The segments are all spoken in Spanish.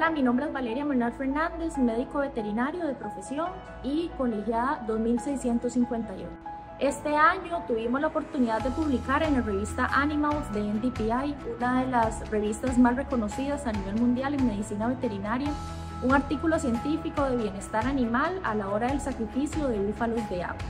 Hola, mi nombre es Valeria Bernal Fernández, médico veterinario de profesión y colegiada 2651. Este año tuvimos la oportunidad de publicar en la revista Animals de NDPI, una de las revistas más reconocidas a nivel mundial en medicina veterinaria, un artículo científico de bienestar animal a la hora del sacrificio de búfalos de agua.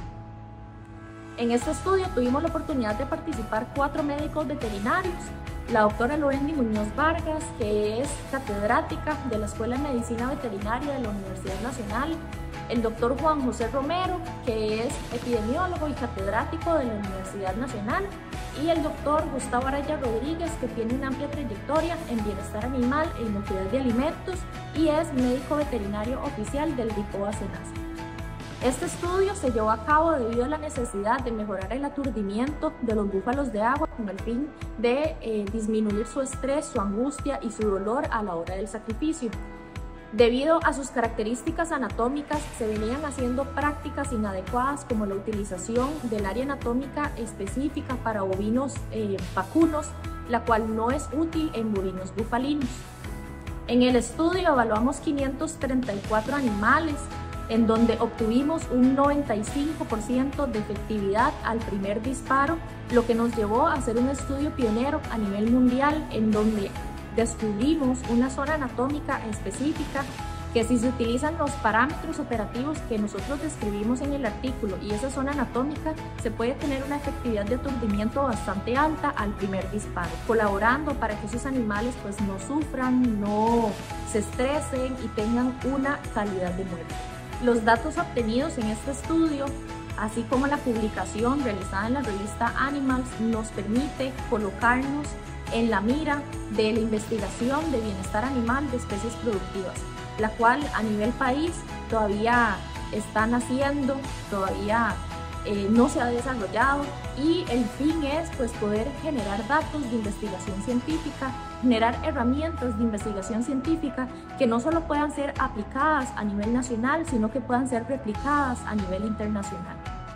En este estudio tuvimos la oportunidad de participar 4 médicos veterinarios: la doctora Lorendi Muñoz Vargas, que es catedrática de la Escuela de Medicina Veterinaria de la Universidad Nacional, el doctor Juan José Romero, que es epidemiólogo y catedrático de la Universidad Nacional, y el doctor Gustavo Araya Rodríguez, que tiene una amplia trayectoria en bienestar animal e inocuidad de alimentos y es médico veterinario oficial del DIPOA SENASA. Este estudio se llevó a cabo debido a la necesidad de mejorar el aturdimiento de los búfalos de agua con el fin de disminuir su estrés, su angustia y su dolor a la hora del sacrificio. Debido a sus características anatómicas, se venían haciendo prácticas inadecuadas como la utilización del área anatómica específica para bovinos vacunos, la cual no es útil en bovinos bufalinos. En el estudio evaluamos 534 animales, en donde obtuvimos un 95% de efectividad al primer disparo, lo que nos llevó a hacer un estudio pionero a nivel mundial, en donde descubrimos una zona anatómica específica que, si se utilizan los parámetros operativos que nosotros describimos en el artículo y esa zona anatómica, se puede tener una efectividad de aturdimiento bastante alta al primer disparo, colaborando para que esos animales pues no sufran, no se estresen y tengan una calidad de muerte. Los datos obtenidos en este estudio, así como la publicación realizada en la revista Animals, nos permite colocarnos en la mira de la investigación de bienestar animal de especies productivas, la cual a nivel país todavía está naciendo, todavía no se ha desarrollado, y el fin es pues poder generar datos de investigación científica, generar herramientas de investigación científica que no solo puedan ser aplicadas a nivel nacional, sino que puedan ser replicadas a nivel internacional.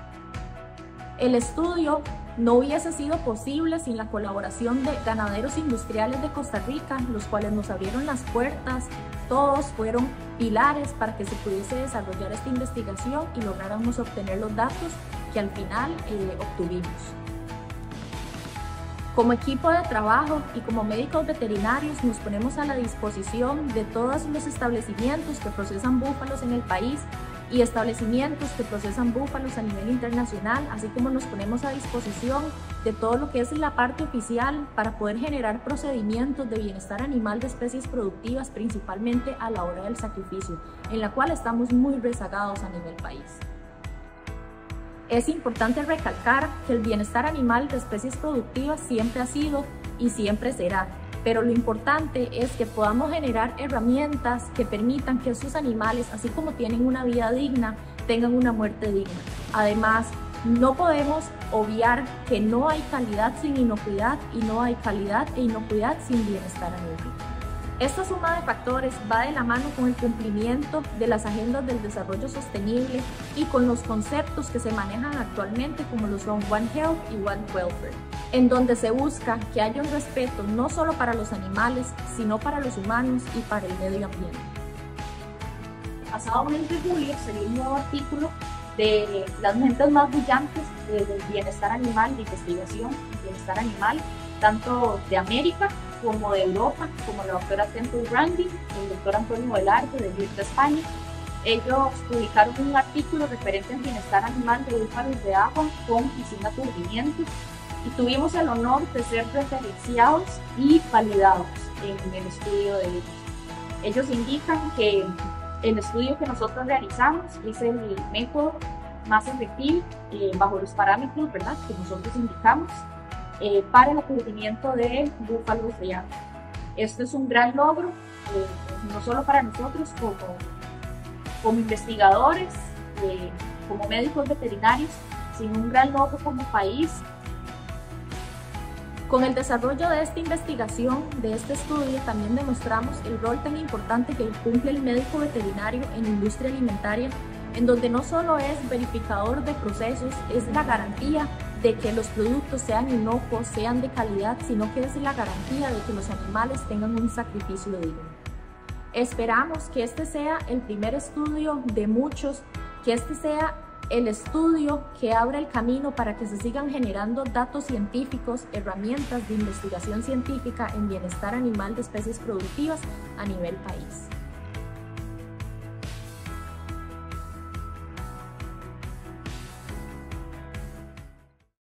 El estudio no hubiese sido posible sin la colaboración de ganaderos industriales de Costa Rica, los cuales nos abrieron las puertas. Todos fueron pilares para que se pudiese desarrollar esta investigación y lográramos obtener los datos que al final obtuvimos. Como equipo de trabajo y como médicos veterinarios nos ponemos a la disposición de todos los establecimientos que procesan búfalos en el país y establecimientos que procesan búfalos a nivel internacional, así como nos ponemos a disposición de todo lo que es la parte oficial para poder generar procedimientos de bienestar animal de especies productivas, principalmente a la hora del sacrificio, en la cual estamos muy rezagados a nivel país. Es importante recalcar que el bienestar animal de especies productivas siempre ha sido y siempre será, pero lo importante es que podamos generar herramientas que permitan que esos animales, así como tienen una vida digna, tengan una muerte digna. Además, no podemos obviar que no hay calidad sin inocuidad y no hay calidad e inocuidad sin bienestar animal. Esta suma de factores va de la mano con el cumplimiento de las agendas del desarrollo sostenible y con los conceptos que se manejan actualmente, como lo son One Health y One Welfare, en donde se busca que haya un respeto no solo para los animales, sino para los humanos y para el medio ambiente. El pasado mes de julio salió un nuevo artículo de las mentes más brillantes del bienestar animal, de investigación y bienestar animal, tanto de América como de Europa, como la doctora Temple Grandi, el doctor Antonio Velarde de IRTA España. Ellos publicaron un artículo referente al bienestar animal de búfalos de agua con y sin aturdimiento, y tuvimos el honor de ser referenciados y validados en el estudio de ellos. Ellos indican que el estudio que nosotros realizamos es el método más efectivo bajo los parámetros, ¿verdad?, que nosotros indicamos para el aturdimiento de búfalos de agua. Esto es un gran logro, no solo para nosotros como investigadores, como médicos veterinarios, sino un gran logro como país. Con el desarrollo de esta investigación, de este estudio, también demostramos el rol tan importante que cumple el médico veterinario en la industria alimentaria, en donde no solo es verificador de procesos, es la garantía de que los productos sean inocuos, sean de calidad, sino que es la garantía de que los animales tengan un sacrificio digno. Esperamos que este sea el primer estudio de muchos, que este sea el estudio que abra el camino para que se sigan generando datos científicos, herramientas de investigación científica en bienestar animal de especies productivas a nivel país.